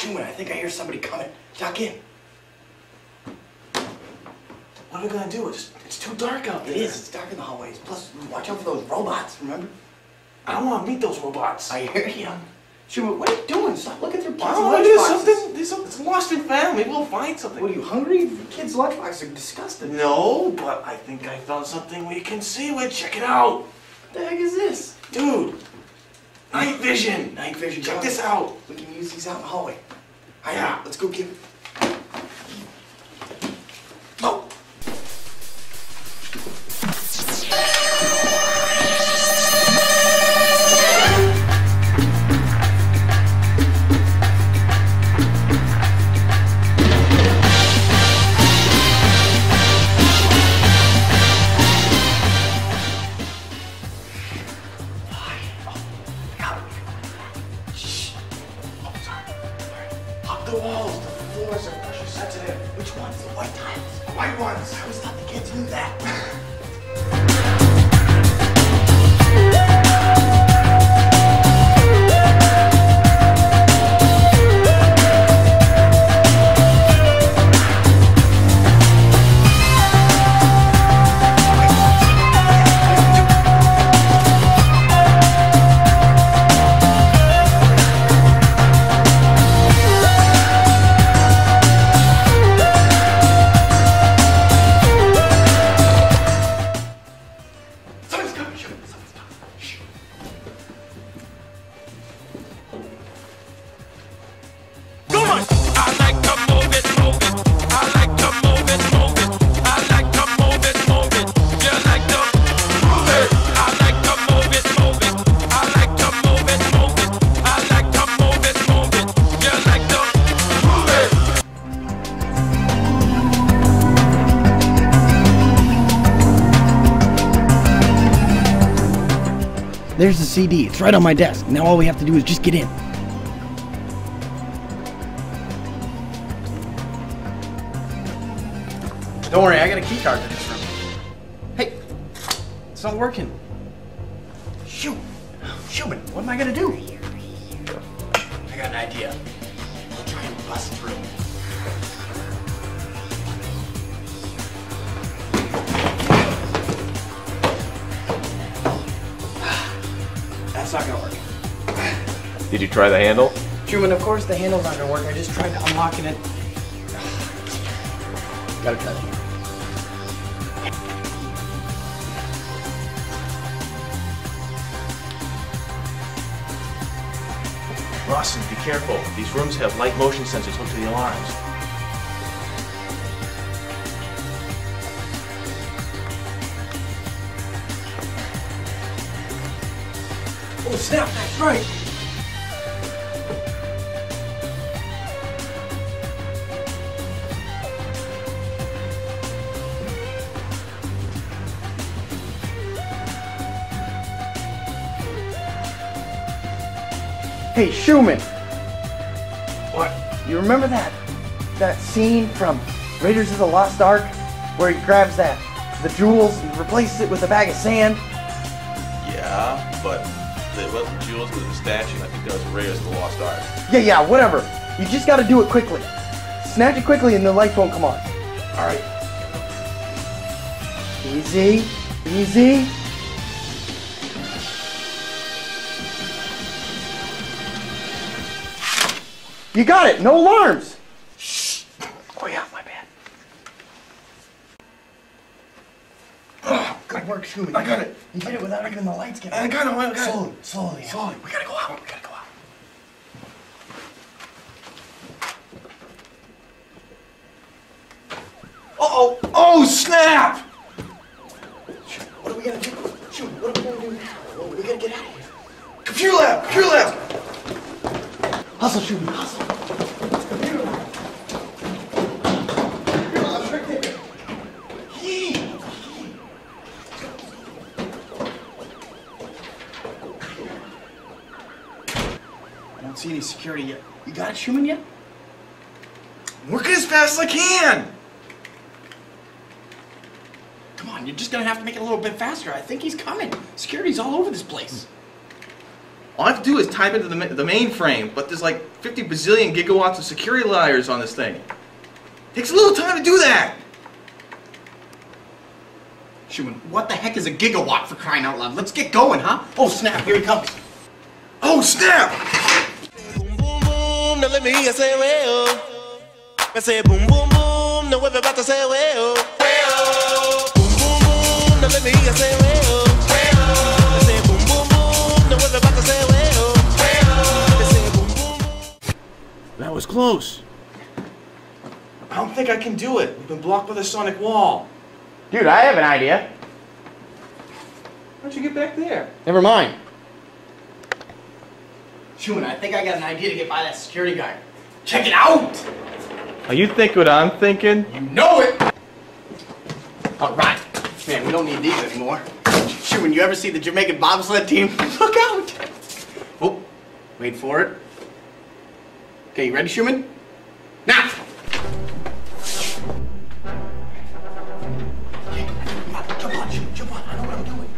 Schumann, I think I hear somebody coming. Duck in. What are we gonna do? It's too dark out there. It is. It's dark in the hallways. Plus, watch out for those robots, remember? I don't want to meet those robots. I hear you. Schumann, what are you doing? Stop looking through kids' There's something lost in family. Maybe we'll find something. What, are you hungry? The kids' lunchboxes are disgusting. No, but I think I found something we can see with. Check it out. What the heck is this? Dude. Night vision. Night vision. Check this out. We can use these out in the hallway. All right, Yeah. let's go get it. Oh. The walls, the floors are pressure sensitive. Which ones? The white tiles? The white ones. I always thought the kids knew that. There's the CD. It's right on my desk. Now all we have to do is just get in. Don't worry, I got a key card to this room. Hey, it's not working. Shoot. Schumann, what am I gonna do? I got an idea. We'll try and bust through. That's not gonna work. Did you try the handle? Schumann, of course the handle's not gonna work. I just tried unlocking it. Gotta try that. Rawson, be careful. These rooms have light motion sensors hooked to the alarms. Oh snap, that's right. Hey, Schumann! What? You remember that scene from Raiders of the Lost Ark where he grabs the jewels and replaces it with a bag of sand? Yeah, but it wasn't jewels, it was a statue. I think that was Raiders of the Lost Ark. Yeah, whatever. You just gotta do it quickly. Snatch it quickly and the lights won't come on. Alright. Easy, easy. You got it, no alarms! Shh. Oh yeah, my bad. Oh, good work, Schumann. I got it. You did it without even the lights getting I got it. Slowly. Slowly. We gotta go out. Uh-oh. Oh, snap! What are we gonna do? Schumann, what are we gonna do now? We gotta get out of here. Computer lab! Hustle, Schumann, hustle. I don't see any security yet. You got it, Schumann, yet? I'm working as fast as I can! Come on, you're just gonna have to make it a little bit faster. I think he's coming. Security's all over this place. All I have to do is type into the mainframe, but there's like 50 bazillion gigawatts of security layers on this thing. Takes a little time to do that. Schumann, what the heck is a gigawatt, for crying out loud? Let's get going, huh? Oh snap, here he comes. Oh snap! Boom boom boom, now let me hear you say well. I say boom boom boom, now everybody say well. Boom boom boom, now let me hear you say well. I say boom boom boom, now everybody say well. I say boom boom boom. That was close. I don't think I can do it. We've been blocked by the sonic wall. Dude, I have an idea. Why don't you get back there? Never mind. Schumann, I think I got an idea to get by that security guard. Check it out! Oh, you think what I'm thinking? You know it! Alright. Man, we don't need these anymore. Schumann, you ever see the Jamaican bobsled team? Look out! Oh, wait for it. Okay, you ready, Schumann? Now! Jump on, Schumann, jump on. I know what I'm doing.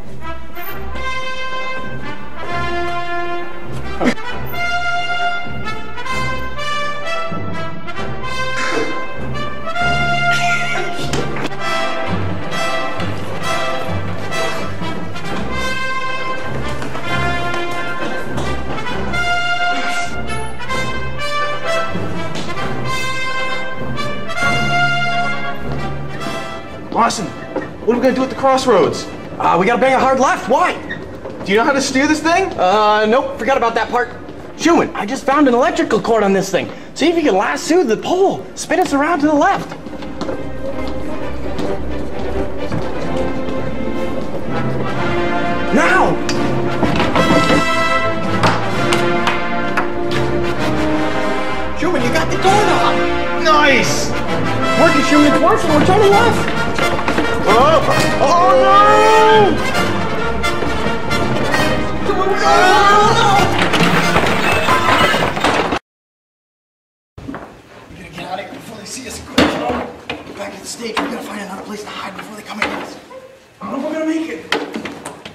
Lawson, what are we gonna do at the crossroads? We gotta bang a hard left. Why? Do you know how to steer this thing? Nope, forgot about that part. Schumann, I just found an electrical cord on this thing. See if you can lasso the pole. Spin us around to the left. Now! Schumann, you got the doorknob. Nice! Working, Schumann, it's working. We're turning left. Oh no! We gotta get out of here before they see us. Back at the stage, we gotta find another place to hide before they come in. I don't know if we're gonna make it.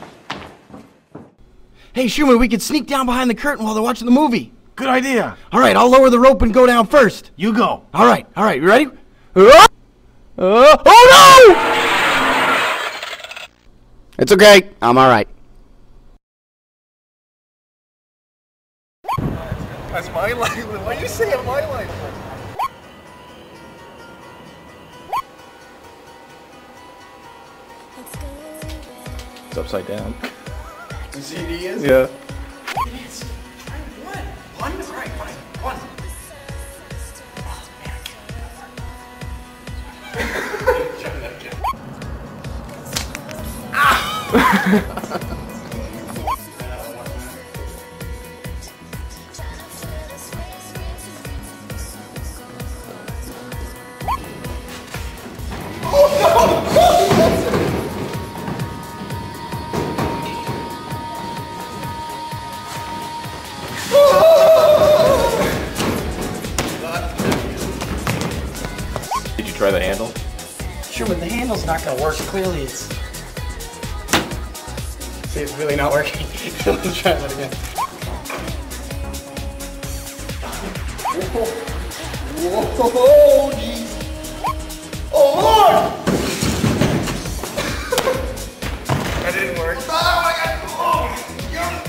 Hey, Schumann, we could sneak down behind the curtain while they're watching the movie. Good idea. All right, I'll lower the rope and go down first. You go. All right, you ready? Oh no! It's okay, I'm all right. That's my life. Why you say on my life? It's upside down. You see what he is? Yeah. It is. One. All right, fine. One. Did you try the handle? Schumann, the handle's not gonna work. Clearly, it's. See, it's really not working. Let's try that again. Whoa, jeez. Oh, Lord! That didn't work. Oh, my God! Oh, yeah.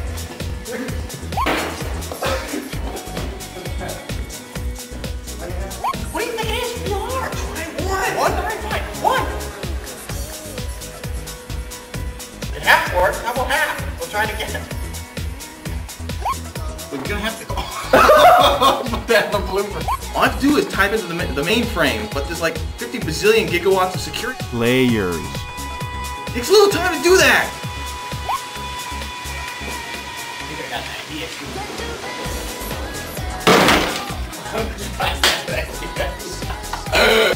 What do you think it is? It's hard. Try one. One? All right, fine. One. It half worked. How about half? We'll try it again. We're gonna have to go. Put that in the blooper. All I have to do is type into the mainframe, but there's like 50 bazillion gigawatts of security layers. Takes a little time to do that. I think I got an idea.